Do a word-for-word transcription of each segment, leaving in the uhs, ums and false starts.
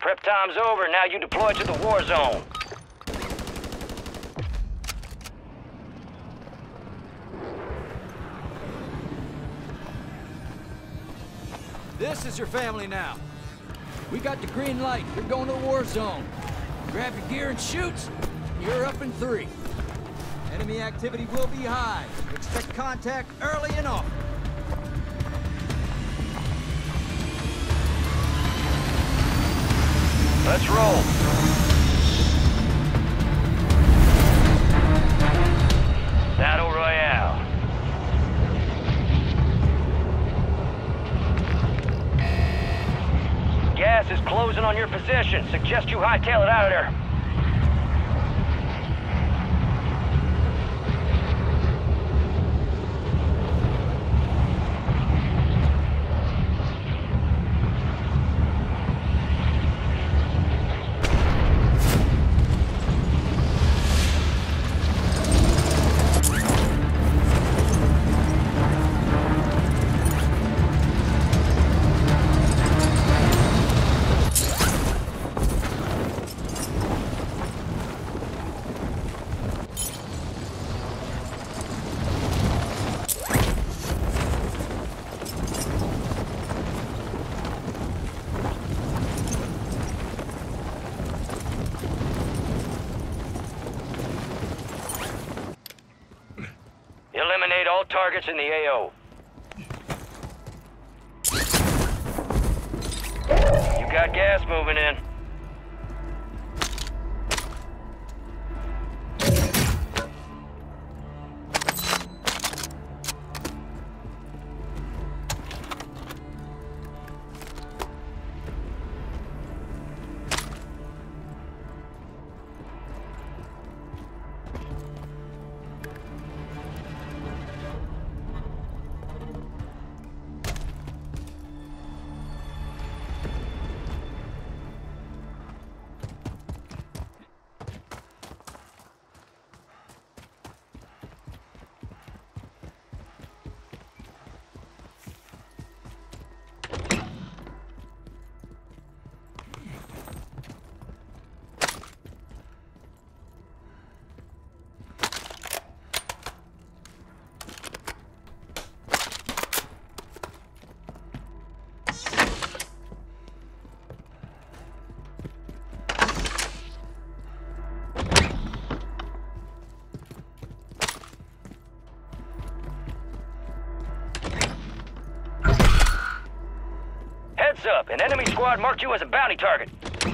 Prep time's over. Now you deploy to the war zone. This is your family now. We got the green light. You're going to the war zone. Grab your gear and shoot. You're up in three. Enemy activity will be high. Expect contact early and often. Let's roll. Battle Royale. Gas is closing on your position. Suggest you hightail it out of there. Eliminate all targets in the A O. You got gas moving in. Heads up, an enemy squad marked you as a bounty target.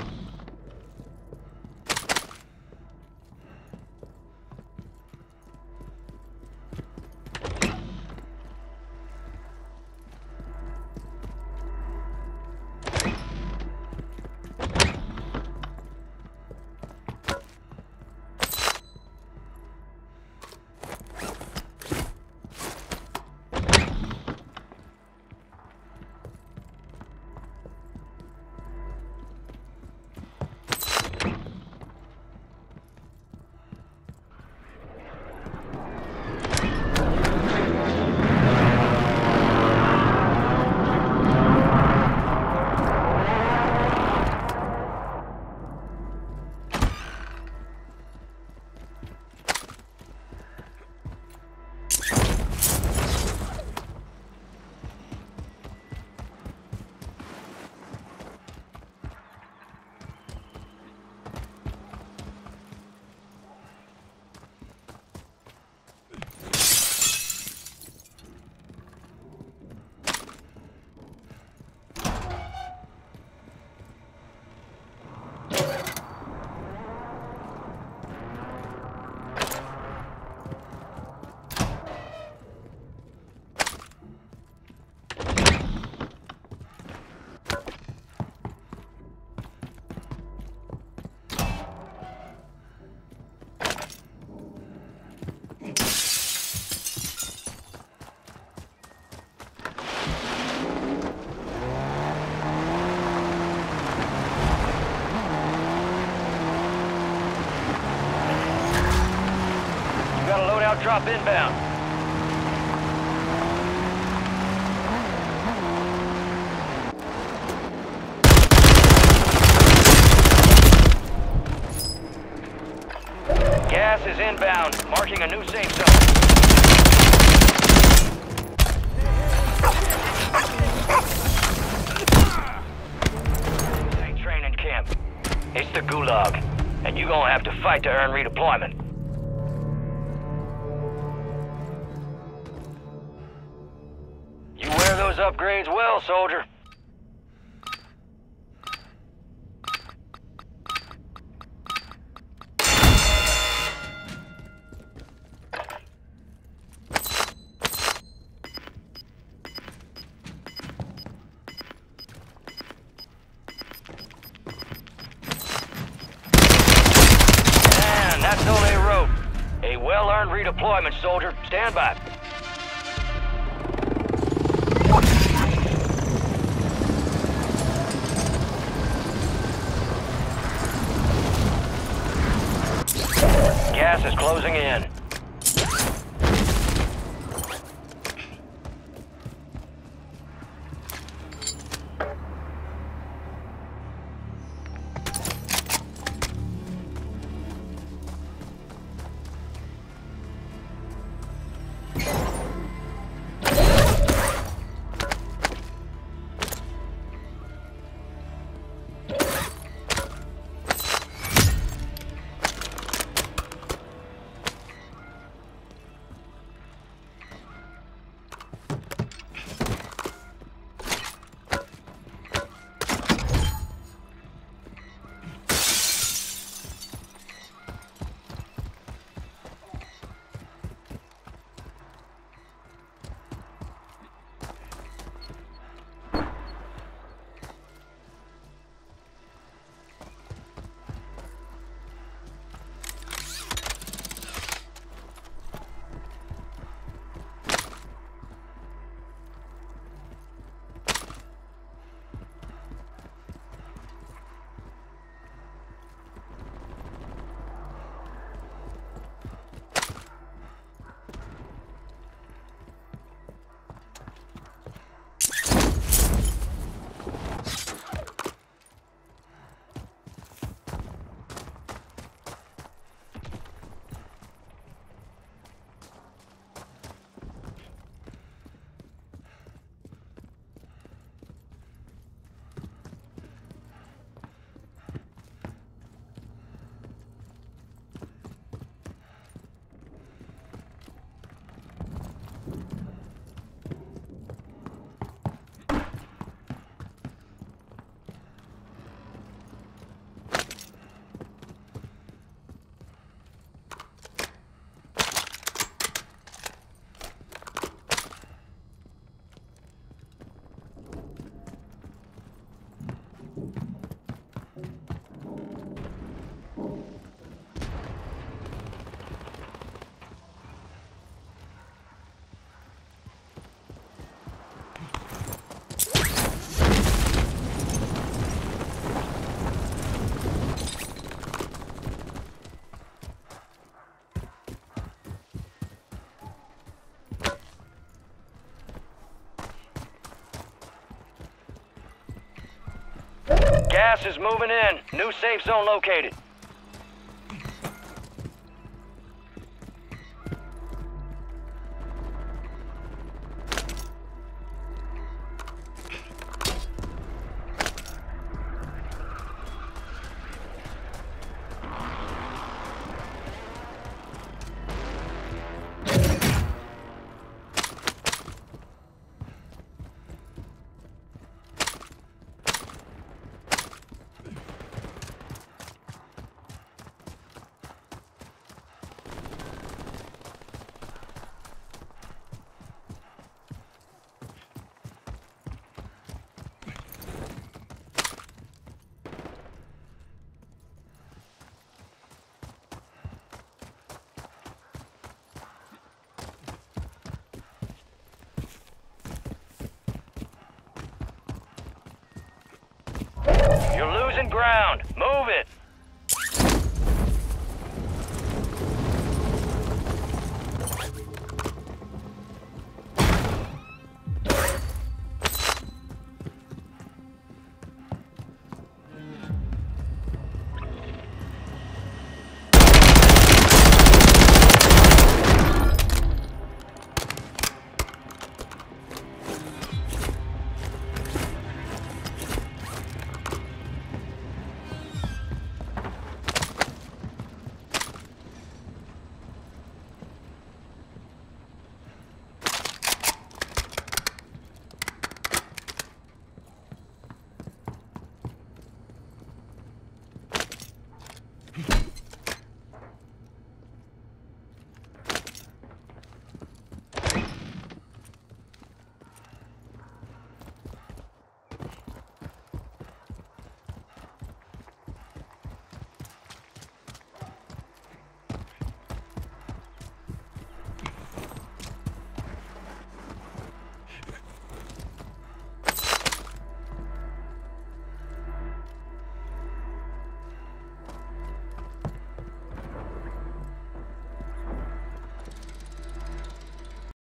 Drop inbound. Gas is inbound, marking a new safe zone. Hey, training camp. It's the Gulag, and you gonna have to fight to earn redeployment. You wear those upgrades well, soldier. That's all they wrote. A well-earned redeployment, soldier. Stand by. Gas is closing in. Gas is moving in. New safe zone located. You're losing ground. Move it.